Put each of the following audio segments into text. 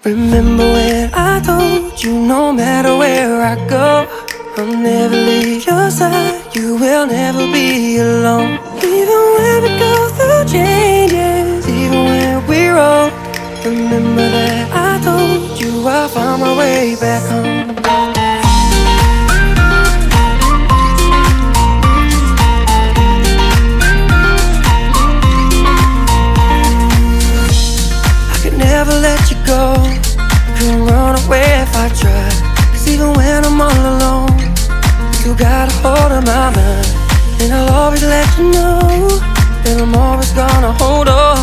Remember when I told you no matter where I go, I'll never leave your side, you will never be alone. Even when we go through changes, even when we're old, remember that I told you I'll find my way back home. Never let you go, couldn't run away if I tried. Cause even when I'm all alone, you still got a hold of my mind. And I'll always let you know that I'm always gonna hold on.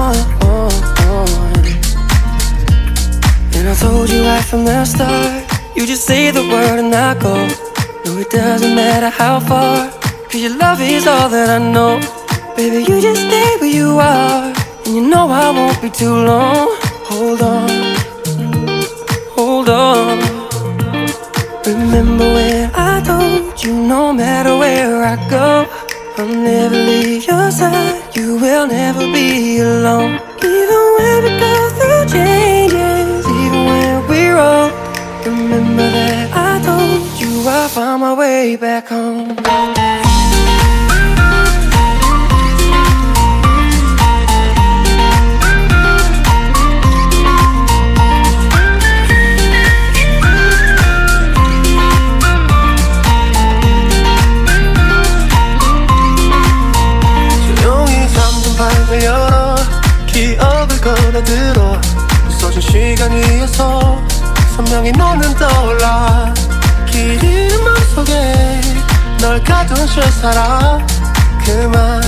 And I told you right from the start, you just say the word and I go. No, it doesn't matter how far, cause your love is all that I know. Baby, you just stay where you are, and you know I won't be too long. Hold on, hold on. Remember when I told you no matter where I go, I'll never leave your side, you will never be alone. Even when we go through changes, even when we're old, remember that I told you I'll find my way back home. 열어 기억을 걸어들어 부서진 시간 위에서 선명히 너는 떠올라 길 잃은 맘속에 널 가둔 채 살아 그만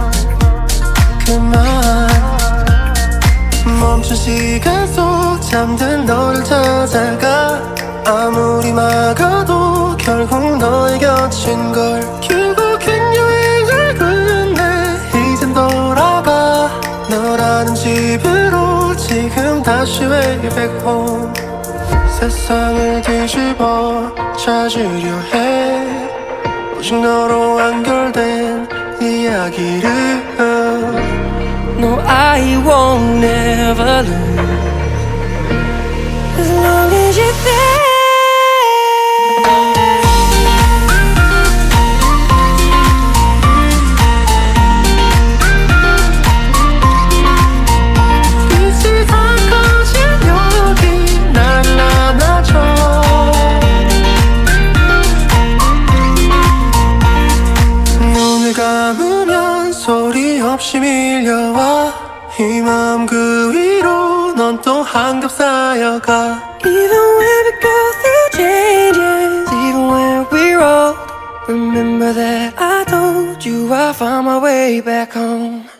멈춘 시간 속 잠든 너를 찾아가 아무리 막아도 결국 너의 곁인 걸 결국엔 여행을 끝내 이젠 돌아가 너라는 집으로 지금 다시 way back home. 세상을 뒤집어 찾으려 해 오직 너로 완결된 이야기를 No, I won't never lose as long as you're there. 소리 없이 밀려와 이 마음 그 위로 넌 또 한겹 쌓여가 Even when we go through changes, even when we're old, remember that I told you I'll find my way back home.